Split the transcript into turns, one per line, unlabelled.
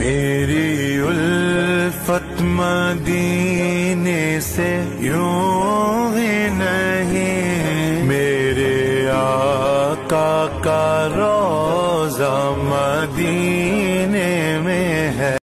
मेरी उल्फत मदीने से यूं ही नहीं, मेरे आका का रोज़ा मदीने में है।